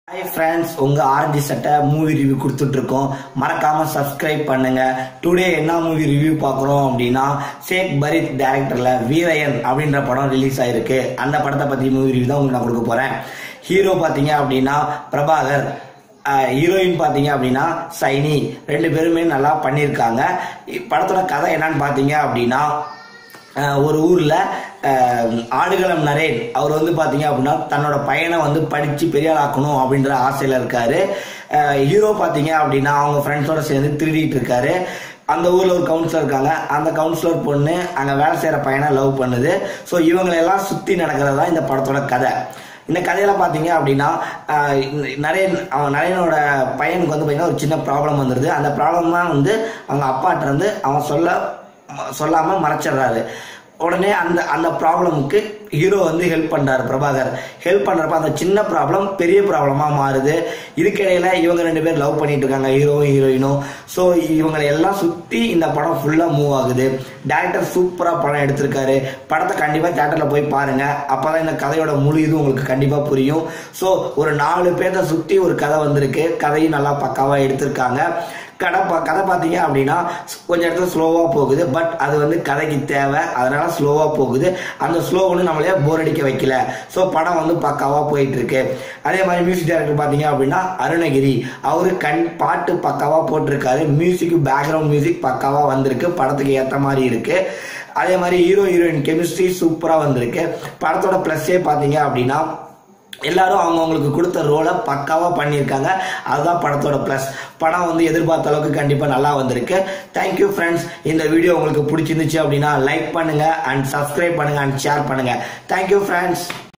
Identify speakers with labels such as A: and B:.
A: Hi friends, உங்க orange சட்டை movie review கொடுத்துட்டு இருக்கோம். மறக்காம சப்ஸ்கிரைப் பண்ணுங்க. டுடே என்ன மூவி ரிவ்யூ பார்க்குறோம் அப்படின்னா ஷேக் பரீத் டைரக்டர்ல வீரயன் அப்படின்ற படம் ரிலீஸ் ஆயிருக்கு. அந்த படத்தை பத்தி மூவி ரிவ்யூ தான் உங்களுக்கு நான் கொடுக்க போறேன். ஹீரோ பாத்தீங்க அப்படின்னா பிரபாகர், ஹீரோயின் பாத்தீங்க அப்படின்னா சைனி. ரெண்டு பேருமே நல்லா பண்ணியிருக்காங்க. படத்தோட கதை என்னன்னு பாத்தீங்க அப்படின்னா ஒரு ஊர்ல ஆடுகளம் நரேன் அவர் வந்து பாத்தீங்க அப்படின்னா தன்னோட பையனை வந்து படிச்சு பெரிய ஆளாக்கணும் அப்படின்ற ஆசையில இருக்காரு. ஹீரோ பாத்தீங்க அப்படின்னா அவங்க ஃப்ரெண்ட்ஸோட சேர்ந்து திருடிட்டு இருக்காரு. அந்த ஊர்ல ஒரு கவுன்சிலர் இருக்காங்க. அந்த கவுன்சிலர் பொண்ணு அங்க வேலை செய்யற பையனை லவ் பண்ணுது. ஸோ இவங்களெல்லாம் சுத்தி நடக்கிறதா இந்த படத்தோட கதை. இந்த கதையில பாத்தீங்க அப்படின்னா நரேனோட பையனுக்கு வந்து பாத்தீங்கன்னா ஒரு சின்ன ப்ராப்ளம் வந்துருது. அந்த ப்ராப்ளம் தான் வந்து அவங்க அப்பாட்ட இருந்து அவன் சொல்லாம மறைச்சிடுறாரு. உடனே அந்த ப்ராப்ளமுக்கு ஹீரோ வந்து ஹெல்ப் பண்றாரு. பிரபாகர் ஹெல்ப் பண்றப்ப அந்த சின்ன ப்ராப்ளம் பெரிய ப்ராப்ளமா மாறுது. இதுக்கிடையில இவங்க ரெண்டு பேர் லவ் பண்ணிட்டு இருக்காங்க, ஹீரோவும் ஹீரோயினும். ஸோ இவங்களை எல்லாம் சுத்தி இந்த படம் ஃபுல்லா மூவ் ஆகுது. டைரக்டர் சூப்பரா படம் எடுத்திருக்காரு. படத்தை கண்டிப்பா தியேட்டர்ல போய் பாருங்க. அப்பதான் இந்த கதையோட முழு இது உங்களுக்கு கண்டிப்பா புரியும். ஸோ ஒரு 4 பேர்த்த சுத்தி ஒரு கதை வந்திருக்கு. கதையும் நல்லா பக்காவா எடுத்திருக்காங்க. கதை பாத்தீங்க அப்படின்னா கொஞ்சம் இடத்துல ஸ்லோவா போகுது. பட் அது வந்து கதைக்கு தேவை, அதனால ஸ்லோவா போகுது. அந்த ஸ்லோ ஒன்று நம்மளே போர் அடிக்க வைக்கல. ஸோ படம் வந்து பக்காவா போயிட்டு இருக்கு. அதே மாதிரி மியூசிக் டைரக்டர் பாத்தீங்க அப்படின்னா அருணகிரி, அவரு பாட்டு பக்காவா போட்டிருக்காரு. மியூசிக் பேக்ரவுண்ட் மியூசிக் பக்காவா வந்திருக்கு, படத்துக்கு ஏற்ற மாதிரி இருக்கு. அதே மாதிரி ஹீரோ ஹீரோயின் கெமிஸ்ட்ரி சூப்பரா வந்திருக்கு. படத்தோட பிளஸ்ஸே பாத்தீங்க அப்படின்னா எல்லாரும் அவங்களுக்கு கொடுத்த ரோலை பக்காவா பண்ணியிருக்காங்க. அதுதான் படத்தோட பிளஸ். படம் வந்து எதிர்பார்த்த அளவுக்கு கண்டிப்பா நல்லா வந்திருக்கு. Thank you friends. இந்த வீடியோ உங்களுக்கு பிடிச்சிருந்துச்சு அப்படின்னா லைக் பண்ணுங்க அண்ட் சப்ஸ்கிரைப் பண்ணுங்க அண்ட் ஷேர் பண்ணுங்க. Thank you friends.